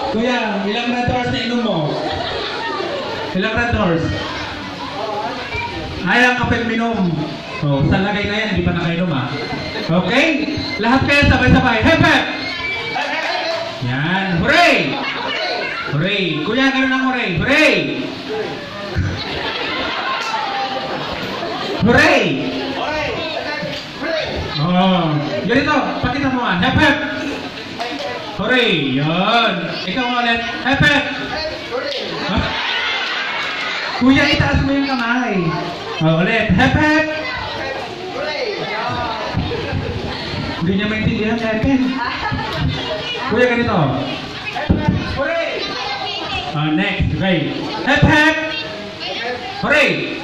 Kuya, ilang red horse na inom mo? Ilang red horse? Ay, ang kapag minom. So, sa lagay na yan, hindi pa nakainom ah. Okay? Lahat kayo sabay-sabay. Hep, hep! Yan. Hooray! Hooray! Kuya, gano'n ang hooray. Hooray! Hooray! Oh, ganito. Pakita mo nga. Hep, hep! Hooray! Yan. Ikaw ulit. Hep, hep! Kuya, itaas mo yung kamay. Oh, ulit. Hep, hep! Hindi niya maintindihan. Hep, hep! Kuya, ganito. Hooray! Next. Okay. Hep, hep! Hooray!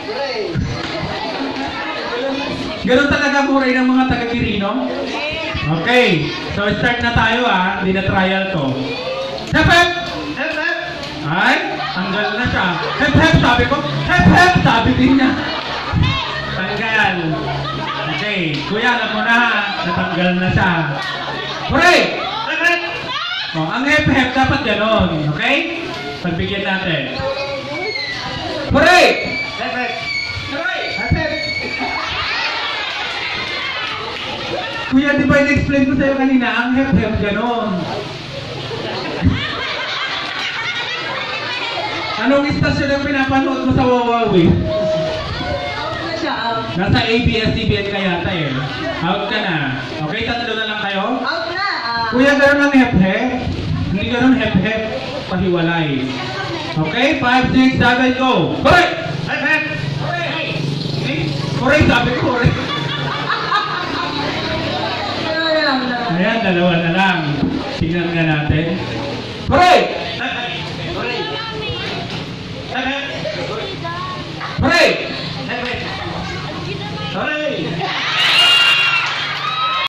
Ganun talaga hooray ng mga taga-Quirino? Okay. So, start na tayo ah. Hindi na trial to. Hep, hep! Hep, hep! Ay, tanggal na siya. Hep, hep! Sabi ko. Hep, hep! Sabi din niya. Tanggal. Okay. Kuya, alam mo na. Natanggal na siya. Hooray! Hep, hep! Oh, ang hep, hep dapat ganon. Okay? Pagbigyan natin. Hooray! Hep, hep! Hooray! Hep, hep! Kuya, di ba in-explain ko sa'yo kanina, ang hep-hep ganon. Anong istasyon ang pinapanood mo sa Wawawi? Nasa ABS-CBN ka yata eh. Out ka na. Okay, tatlo na lang kayo? Out na! Kuya, ganon ang hep-hep? Hindi ganon hep-hep. Pahiwalay. Okay, 5, 6, 7, go! Hooray! Hep-hep! Hooray! Hooray, sabi ko hooray. Ayan, dalawa na lang. Tingnan nga natin. Hooray! Hooray! Hooray! Hooray!